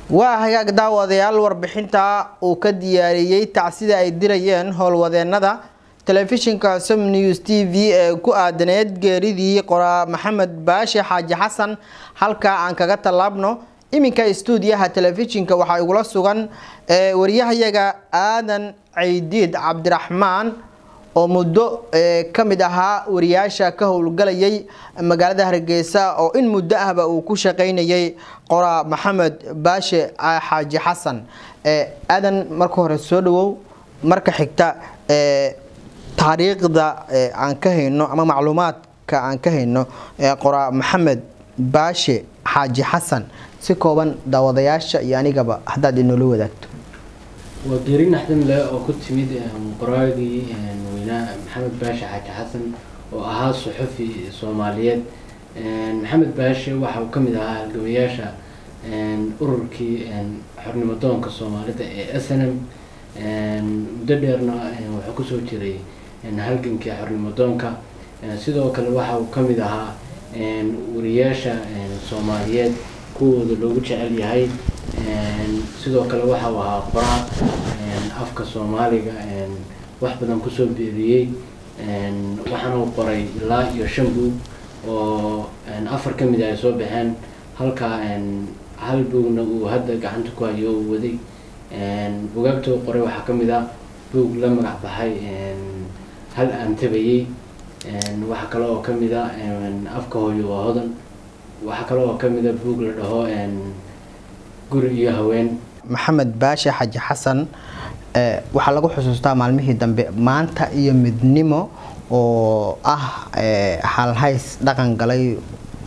waa hagaag daawadayaal warbixinta uu ka diyaariyay tacsida ay dirayeen howlwadeenada telefishinka Som News TV ee ku aadaneed geeridii qoraa Maxamed Baashi Xaaji Xasan halka aan kaga talaabno iminka stuudiyaha telefishinka waxa igula sugan wariyahayaga Aadan Ciidid Cabdiraxmaan oo muddo kamid ahaa wariyaasha ka howlgalayay magaalada Hargeysa oo in muddo ahba uu ku shaqeynayay qoraa Maxamed Baashi Xaaji Xasan Aadan marka hore soo dhawow marka xigta taariikhda aan ka hayno ama macluumaadka aan ka hayno qoraa Maxamed Baashi Xaaji Xasan si kooban daawadayaasha iyo anigaba hadaad inoo la wadaagto وقرين نحن لا أكتب تميد قراءي وينا محمد باشا حاج حسن وأها صحفي صوماليات محمد باشا وحا وكمد ها القوياشا أروركي حرني مدون كصوماليات أسنم مدبرنا وحكسو تري هلقن كي حرني مدون كا سيدو كان وحا وكمد ها ورياشا صوماليات كود لوجو جعل يهاي sidoo kale waxa uu ahaa qoraa afka Soomaaliga wax badan ku soo biiriyay waxana uu qoray ilaa iyo 5 buug oo afar kamid ah soo baxeen halka hal buugna uu hadda gacanta ku hayo waday buugaagta uu qoray waxa kamid ah buug la magac baxay hal aan tabayay waxa kale oo kamid ah afka hooyo waa hodan waxa kale oo kamid ah buug la dhaho guriga haween Maxamed Baashi Xaaji Xasan waxa lagu xusuustaa maalmihii dambe maanta iyo midnimo oo hal hays dhaqan galay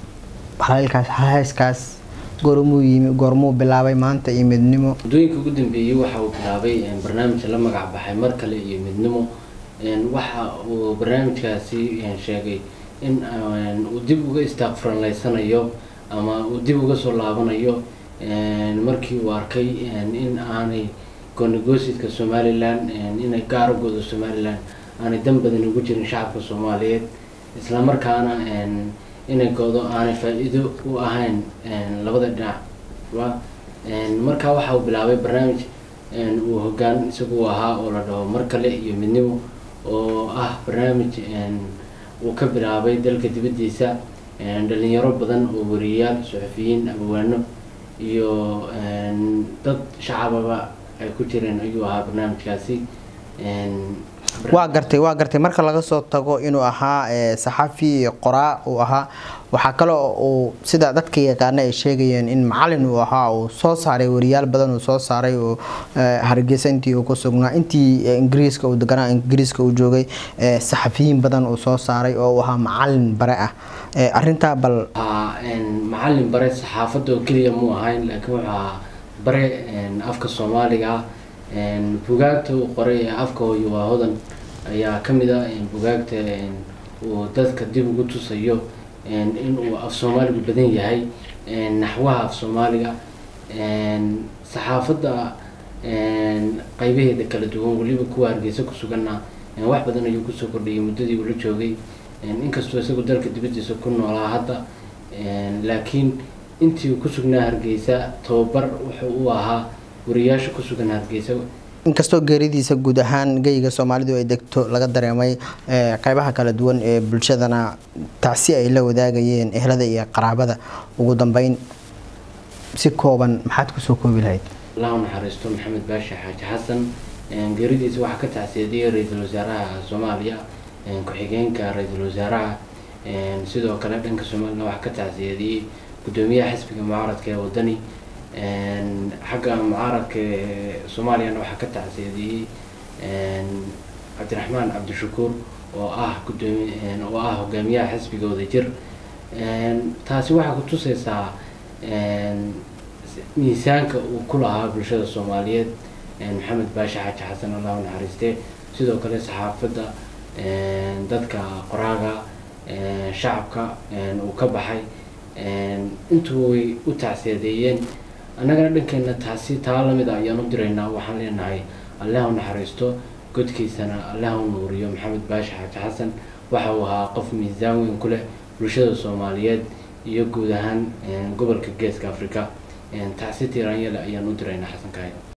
halkaas goormuu bilaabay maanta iyo midnimo dooyinka ugu dambeeyay waxa uu bilaabay barnaamij la magac baxay mar kale iyo midnimo waxa uu barnaamijkaasi sheegay in uu dib uga istaaqfuranaysanayo ama uu dib uga soo laabanayo markii uu arkay in aanay go'aankooda Somaliland inay gaar u go'do Somaliland aanay dan badan ugu jirin shacabka Soomaaliyeed isla markaana inay go'do aanay faa'iido u ahayn labada dhinac marka waxa uu bilaabay barnaamij uu hoggaan isagu ahaa oo la dhaho mar kale iyo midnimo oo barnaamij uu ka bilaabay dalka dibadiisa dhalinyaro badan oo wariyaal suxufiyiin abwaano iyo dad shacababa ay ku jireen ayuu ahaa barnaamijkaasi waa gartay marka laga soo tago inuu ahaa saxafi qoraa uu ahaa waxa kale oo sida dadka yaqaan ay sheegayeen in macallin uu ahaa oo soo saaray wariyaal badan oo soo saaray oo Hargeysa intii uu ku sugnaa intii Ingiriiska uu deganaa Ingiriiska uu joogay saxafiyiin badan oo soo saaray oo ahaa macallin bare ah arinta bal macallin bare saxaafadda oo kaliya mu ahayn laakiin waxa bare afka Soomaaliga buugaagta uu qoray afka hooyo waa hodan ayaa kamid ah buugaagta oo dadka dib ugu tusayo in uu af Soomaaligu badan yahay naxwaha af Soomaaliga saxaafadda qaybaheeda kala duwan waliba kuwa Hargeysa ku suganna wax badan ayuu ku soo kordhiyay muddadii uu la joogay inkastoo isagu dalka dibadiisa ku noolaa hadda laakiin intii uu ku sugnaa Hargeysa tababar wuxuu u ahaa wariyaasha ku sugan Hargeysa inkastoo geeridiisa guud ahaan geyga Soomaalidu ay degto laga dareemay qaybaha kala duwan ee bulshadana taasi ay la wadaagayeen ehlada iyo qaraabada ugu dambeyn si kooban maxaad ku soo koobi lahayd Allah naxariisto Maxamed Baashi Xaaji Xasan geeridiisa waxa ka tacsiyeeyay ra'iisul wasaaraha Soomaaliya ku-xigeenka ra'iisul wasaaraha sidoo kale dhanka Soomaaliya waxa ka tacsiyeeyay gudoomiyaha xisbiga mucaaradka ee wadani xagga mucaaradka Soomaaliya waxa ka tacsiyeeyay Cabdiraxmaan Cabdishakuur oo hogaamiyaha xisbiga wadajir taasi waxa ku tusaysaa miisaanka uu ku lahaa bulshada Soomaaliyeed Maxamed Baashi Xaaji Xasan Allah naxariiste sidoo kale saxaafadda dadka qoraaga shacabka uu ka baxay intuu way u tacsiyeeyeen annagana dhankeena taasi taa lamid ah ayaan u diraynaa waxaan leenahay Allah naxariisto godkiisana Allah nuuriyo Maxamed Baashi Xaaji Xasan waxa uu ahaa qof miisaan weyn ku leh bulshada Soomaaliyeed iyo guud ahaan gobolka Geeska Afrika tacsi tiiraanyada ayaan u diraynaa xasan kaahiye.